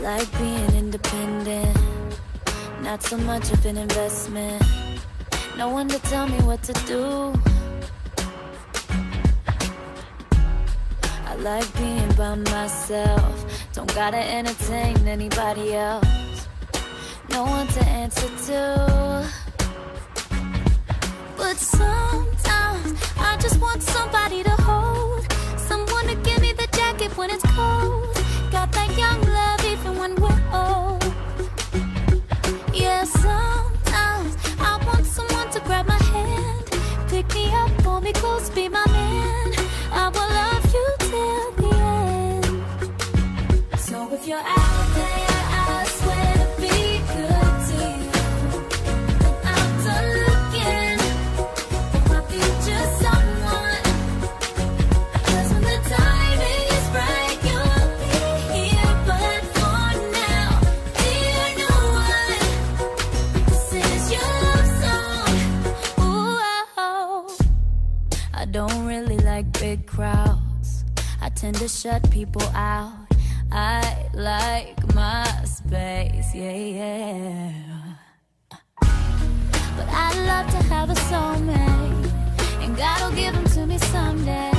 like being independent, not so much of an investment. No one to tell me what to do. I like being by myself, don't gotta entertain anybody else. No one to answer to. But sometimes I just want somebody to hold, someone to give me the jacket when it's cold. Got that young love even when we're old. Yeah, sometimes I want someone to grab my hand, pick me up, pull me close, be my man. I will love you till the end. So if you're out there, I swear to be good to you. I'm done looking for my future someone, 'cause when the time is right, you'll be here. But for now, dear, no one, this is your love song. Ooh, oh. I don't really like big crowds, I tend to shut people out. I like my space, yeah, yeah. But I'd love to have a soulmate, and God will give them to me someday.